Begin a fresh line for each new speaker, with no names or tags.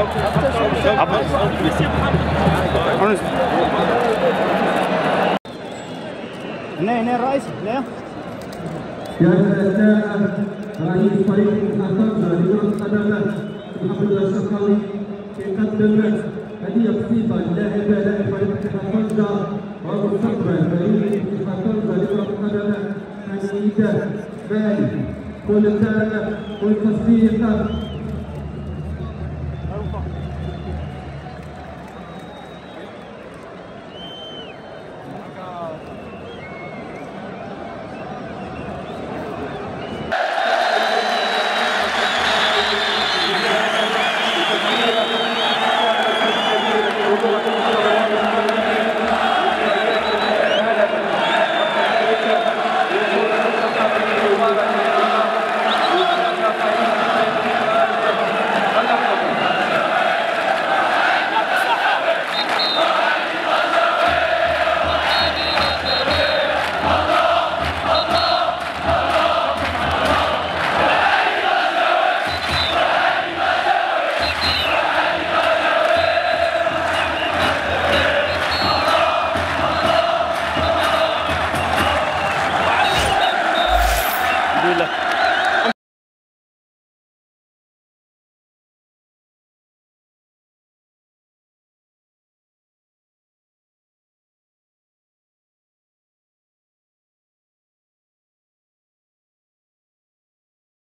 هنا الرئيس هنا
رئيس فريق الحفاظة لكرة القدم محمد الشرقاوي يقدم هدية بسيطة للاعب فريق الحفاظة ومستقبل فريق الحفاظة لكرة القدم حميد مالك كل الدعم والتصفيق